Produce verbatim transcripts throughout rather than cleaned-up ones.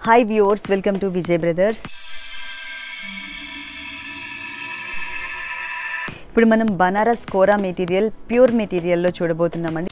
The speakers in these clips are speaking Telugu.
Hi viewers, welcome to Vijay Brothers. ఇప్పుడు మనం Banaras Kora material pure material లో చూడబోతున్నామండి.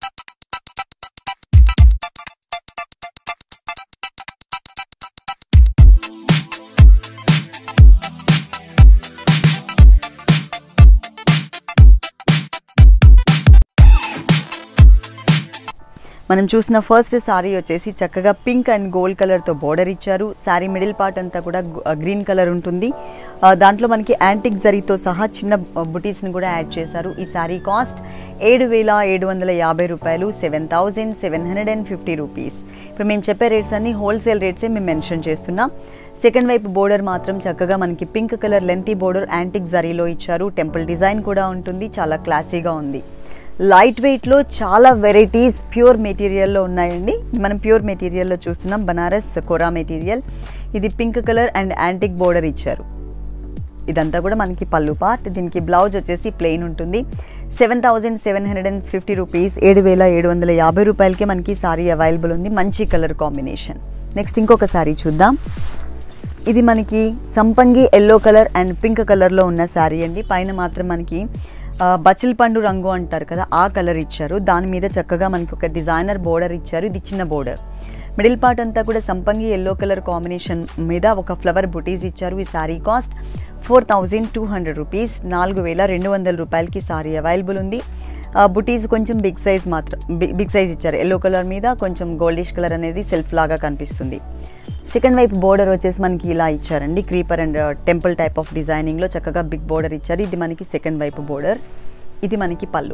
మనం చూసిన ఫస్ట్ సారీ వచ్చేసి చక్కగా పింక్ అండ్ గోల్డ్ కలర్తో బోర్డర్ ఇచ్చారు. సారీ మిడిల్ పార్ట్ అంతా కూడా గ్రీన్ కలర్ ఉంటుంది. దాంట్లో మనకి యాంటిక్ జరీతో సహా చిన్న బుటీస్ని కూడా యాడ్ చేశారు. ఈ సారీ కాస్ట్ ఏడు వేల ఏడు వందల యాభై రూపాయలు seven thousand seven hundred and fifty rupees. ఇప్పుడు మేము చెప్పే రేట్స్ అన్ని హోల్సేల్ రేట్సే మేము మెన్షన్ చేస్తున్నాం. సెకండ్ వైపు బోర్డర్ మాత్రం చక్కగా మనకి pink colour lengthy border antique జరీలో ఇచ్చారు. టెంపుల్ డిజైన్ కూడా ఉంటుంది, చాలా క్లాసీగా ఉంది. లైట్ వెయిట్లో చాలా వెరైటీస్ ప్యూర్ మెటీరియల్లో ఉన్నాయండి. మనం ప్యూర్ మెటీరియల్లో చూస్తున్నాం బనారస్ కోరా మెటీరియల్. ఇది pink colour and antique border ఇచ్చారు. ఇదంతా కూడా మనకి పళ్ళు పార్ట్. దీనికి బ్లౌజ్ వచ్చేసి ప్లెయిన్ ఉంటుంది. Seven thousand seven hundred and fifty rupees ఏడు వేల ఏడు వందల యాభై రూపాయలకే మనకి సారీ అవైలబుల్ ఉంది. మంచి కలర్ కాంబినేషన్. నెక్స్ట్ ఇంకొక సారీ చూద్దాం. ఇది మనకి సంపంగి ఎల్లో కలర్ అండ్ పింక్ కలర్లో ఉన్న శారీ అండి. పైన మాత్రం మనకి బచిల్ పండు రంగు అంటారు కదా, ఆ కలర్ ఇచ్చారు. దాని మీద చక్కగా మనకి ఒక డిజైనర్ బోర్డర్ ఇచ్చారు. ఇది చిన్న బోర్డర్. మిడిల్ పార్ట్ అంతా కూడా సంపంగి ఎల్లో కలర్ కాంబినేషన్ మీద ఒక ఫ్లవర్ బుటీస్ ఇచ్చారు. ఈ sari cost four thousand two hundred rupees నాలుగు వేల రెండు వందల రూపాయలకి సారీ అవైలబుల్ ఉంది. బుటీస్ కొంచెం బిగ్ సైజ్ మాత్రం బిగ్ సైజ్ ఇచ్చారు. ఎల్లో కలర్ మీద కొంచెం గోల్డిష్ కలర్ అనేది సెల్ఫ్ లాగా కనిపిస్తుంది. సెకండ్ వైపు బోర్డర్ వచ్చేసి మనకి ఇలా ఇచ్చారండి. Creeper and temple type of డిజైనింగ్లో చక్కగా బిగ్ బోర్డర్ ఇచ్చారు. ఇది మనకి సెకండ్ వైపు బోర్డర్. ఇది మనకి పళ్ళు.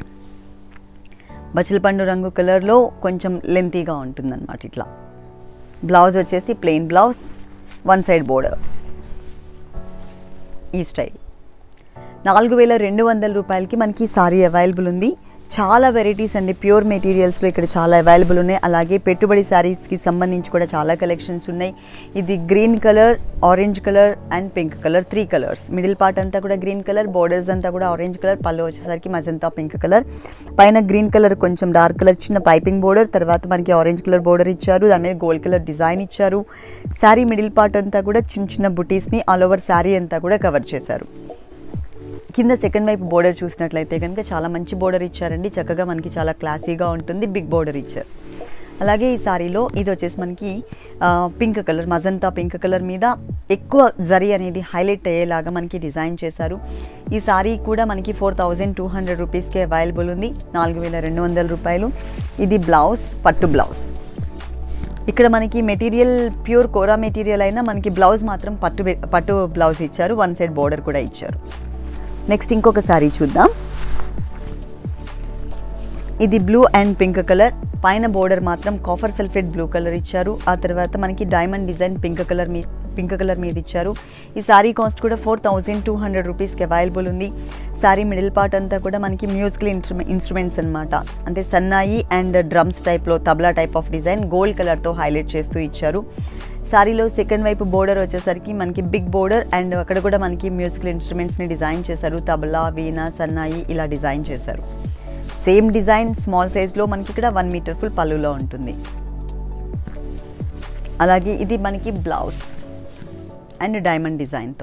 బచిల్ పండు రంగు కలర్లో కొంచెం లెంతీగా ఉంటుందన్నమాట. ఇట్లా బ్లౌజ్ వచ్చేసి plain blouse, one side border. ఈ స్టైల్ నాలుగు వేల రెండు వందల రూపాయలకి మనకి సారీ అవైలబుల్ ఉంది. చాలా వెరైటీస్ అండి ప్యూర్ మెటీరియల్స్లో ఇక్కడ చాలా అవైలబుల్ ఉన్నాయి. అలాగే పెట్టుబడి శారీస్కి సంబంధించి కూడా చాలా కలెక్షన్స్ ఉన్నాయి. ఇది green colour, orange colour and pink colour, three colours. Middle part అంతా కూడా గ్రీన్ కలర్, బోర్డర్స్ అంతా కూడా ఆరెంజ్ కలర్, పళ్ళు వచ్చేసరికి మజంతా పింక్ కలర్, పైన గ్రీన్ కలర్ కొంచెం డార్క్ కలర్ చిన్న పైపింగ్ బోర్డర్, తర్వాత మనకి ఆరెంజ్ కలర్ బోర్డర్ ఇచ్చారు. దాని మీద గోల్డ్ కలర్ డిజైన్ ఇచ్చారు. శారీ మిడిల్ పార్ట్ అంతా కూడా చిన్న చిన్న బుటీస్ని ఆల్ ఓవర్ శారీ అంతా కూడా కవర్ చేశారు. కింద సెకండ్ వైపు బోర్డర్ చూసినట్లయితే కనుక చాలా మంచి బోర్డర్ ఇచ్చారండి. చక్కగా మనకి చాలా క్లాసీగా ఉంటుంది. బిగ్ బోర్డర్ ఇచ్చారు. అలాగే ఈ సారీలో ఇది వచ్చేసి మనకి pink colour, magenta pink colour మీద ఎక్కువ జరీ అనేది హైలైట్ అయ్యేలాగా మనకి డిజైన్ చేశారు. ఈ సారీ కూడా మనకి ఫోర్ థౌజండ్ టూ హండ్రెడ్ రూపీస్కే అవైలబుల్ ఉంది, నాలుగు వేల రెండు వందల రూపాయలు. ఇది బ్లౌజ్, పట్టు బ్లౌజ్. ఇక్కడ మనకి మెటీరియల్ ప్యూర్ కోరా మెటీరియల్ అయినా మనకి బ్లౌజ్ మాత్రం పట్టు పట్టు బ్లౌజ్ ఇచ్చారు. వన్ సైడ్ బోర్డర్ కూడా ఇచ్చారు. నెక్స్ట్ ఇంకొక సారీ చూద్దాం. ఇది బ్లూ అండ్ పింక్ కలర్. పైన బోర్డర్ మాత్రం కాఫర్ సల్ఫేట్ బ్లూ కలర్ ఇచ్చారు. ఆ తర్వాత మనకి డైమండ్ డిజైన్ పింక్ కలర్ మీ పింక్ కలర్ మీద ఇచ్చారు. ఈ సారీ కాస్ట్ కూడా ఫోర్ థౌజండ్ టూ హండ్రెడ్ రూపీస్కి అవైలబుల్ ఉంది. సారీ మిడిల్ పార్ట్ అంతా కూడా మనకి మ్యూజికల్ ఇన్స్ట్రుమె ఇన్స్ట్రుమెంట్స్ అనమాట. అంటే సన్నాయి అండ్ డ్రమ్స్ టైప్లో tabla type of design gold కలర్తో హైలైట్ చేస్తూ ఇచ్చారు. సారీలో సెకండ్ వైపు బోర్డర్ వచ్చేసరికి మనకి బిగ్ బోర్డర్ అండ్ అక్కడ కూడా మనకి మ్యూజికల్ ఇన్స్ట్రుమెంట్స్ని డిజైన్ చేశారు. తబలా, వీణ, సన్నాయి ఇలా డిజైన్ చేశారు. సేమ్ డిజైన్ స్మాల్ సైజ్లో మనకి ఇక్కడ వన్ మీటర్ ఫుల్ పళ్ళులో ఉంటుంది. అలాగే ఇది మనకి బ్లౌజ్ అండ్ డైమండ్ డిజైన్తో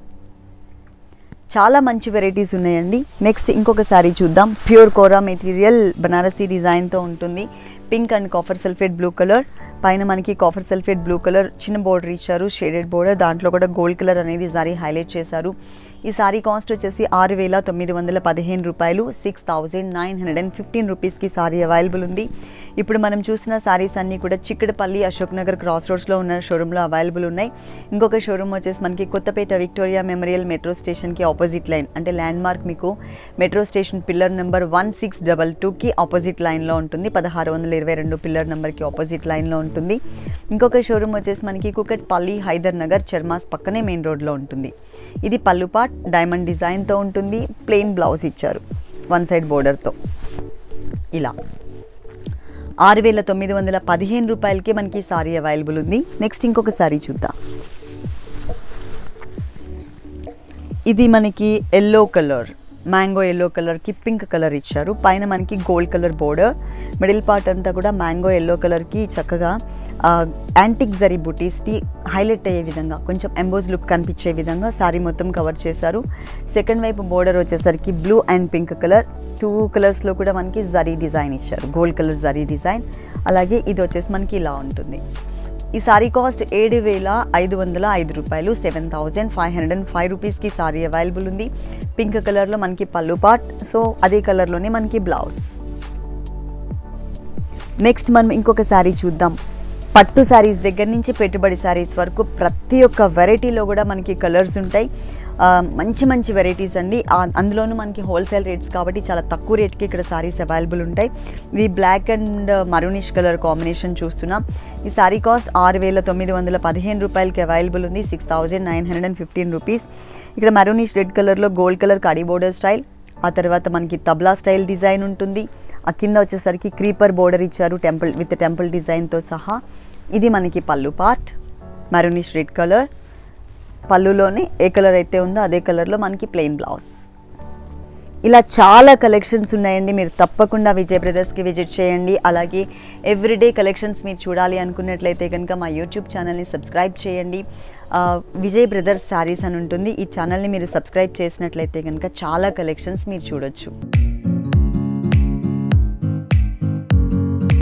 చాలా మంచి వెరైటీస్ ఉన్నాయండి. నెక్స్ట్ ఇంకొక సారీ చూద్దాం. ప్యూర్ కోరా మెటీరియల్ బనారసీ డిజైన్తో ఉంటుంది. Pink and copper sulphate blue colour. పైన మనకి కాఫర్ సల్ఫేట్ బ్లూ కలర్ చిన్న బోర్డర్ ఇచ్చారు, షేడెడ్ బోర్డర్. దాంట్లో కూడా గోల్డ్ కలర్ అనేది సారీ హైలైట్ చేశారు. ఈ సారీ కాస్ట్ వచ్చేసి ఆరు వేల తొమ్మిది వందల పదిహేను రూపాయలు six thousand nine hundred and fifteen రూపీస్కి సారీ అవైలబుల్ ఉంది. ఇప్పుడు మనం చూసిన సారీస్ అన్నీ కూడా చిక్కడపల్లి అశోక్ నగర్ క్రాస్ రోడ్స్లో ఉన్న షోరూంలో అవైలబుల్ ఉన్నాయి. ఇంకొక షోరూమ్ వచ్చేసి మనకి కొత్తపేట విక్టోరియా మెమోరియల్ మెట్రో స్టేషన్కి ఆపోజిట్ లైన్, అంటే ల్యాండ్ మార్క్ మీకు metro station pillar number one six double టూకి ఆపోజిట్ లైన్లో ఉంటుంది. పదహారు వందల ఇరవై రెండు పిల్లర్ నెంబర్కి ఆపోజిట్ లైన్లో ఉంటుంది. ఇంకొక షోరూమ్ వచ్చేసి మనకి కుకట్పల్లి హైదర్ నగర్ చర్మాస్ పక్కనే మెయిన్ రోడ్లో ఉంటుంది. ఇది పళ్ళు పార్ట్ డైమండ్ డిజైన్తో ఉంటుంది. ప్లెయిన్ బ్లౌజ్ ఇచ్చారు వన్ సైడ్ బోర్డర్తో. ఇలా ఆరు వేల తొమ్మిది వందల పదిహేను రూపాయలకి మనకి సారీ అవైలబుల్ ఉంది. నెక్స్ట్ ఇంకొక సారీ చూద్దాం. ఇది మనకి ఎల్లో కలర్ మ్యాంగో ఎల్లో కలర్కి పింక్ కలర్ ఇచ్చారు. పైన మనకి gold colour border, middle part అంతా కూడా మ్యాంగో ఎల్లో కలర్కి చక్కగా యాంటిక్ జరీ బుటీస్కి హైలైట్ అయ్యే విధంగా కొంచెం ఎంబోజ్ లుక్ కనిపించే విధంగా శారీ మొత్తం కవర్ చేశారు. సెకండ్ వైపు బోర్డర్ వచ్చేసరికి blue and pink colour, two కలర్స్లో కూడా మనకి జరీ డిజైన్ ఇచ్చారు, గోల్డ్ కలర్ జరీ డిజైన్. అలాగే ఇది వచ్చేసి మనకి ఇలా ఉంటుంది. ఈ సారీ కాస్ట్ ఏడు వేల ఐదు వందల ఐదు రూపాయలు, seven thousand five hundred and five రూపీస్కి సారీ అవైలబుల్ ఉంది. పింక్ కలర్లో మనకి పళ్ళు పార్ట్, సో అదే కలర్లోనే మనకి బ్లౌజ్. నెక్స్ట్ మనం ఇంకొక శారీ చూద్దాం. పట్టు శారీస్ దగ్గర నుంచి పెట్టుబడి శారీస్ వరకు ప్రతి ఒక్క వెరైటీలో కూడా మనకి కలర్స్ ఉంటాయి. మంచి మంచి వెరైటీస్ అండి. అందులోనూ మనకి హోల్సేల్ రేట్స్ కాబట్టి చాలా తక్కువ రేట్కి ఇక్కడ శారీస్ అవైలబుల్ ఉంటాయి. ఇది black and maroonish colour combination చూస్తున్నాం. ఈ శారీ కాస్ట్ ఆరు వేల తొమ్మిది వందల పదిహేను రూపాయలకి అవైలబుల్ ఉంది, six thousand nine hundred and fifteen rupees. ఇక్కడ మరూనిష్ రెడ్ కలర్లో గోల్డ్ కలర్ కడీ బోర్డర్ స్టైల్, ఆ తర్వాత మనకి తబ్లా స్టైల్ డిజైన్ ఉంటుంది. ఆ కింద వచ్చేసరికి క్రీపర్ బోర్డర్ ఇచ్చారు టెంపుల్ విత్ టెంపుల్ డిజైన్తో సహా. ఇది మనకి పళ్ళు పార్ట్, మరూనిష్ రెడ్ కలర్. పళ్ళులోనే ఏ కలర్ అయితే ఉందో అదే కలర్లో మనకి ప్లెయిన్ బ్లౌజ్. ఇలా చాలా కలెక్షన్స్ ఉన్నాయండి. మీరు తప్పకుండా విజయ్ బ్రదర్స్కి విజిట్ చేయండి. అలాగే ఎవ్రీడే కలెక్షన్స్ మీరు చూడాలి అనుకున్నట్లయితే కనుక మా యూట్యూబ్ ఛానల్ని సబ్స్క్రైబ్ చేయండి. విజయ్ బ్రదర్స్ శారీస్ అని ఉంటుంది. ఈ ఛానల్ని మీరు సబ్స్క్రైబ్ చేసినట్లయితే కనుక చాలా కలెక్షన్స్ మీరు చూడొచ్చు.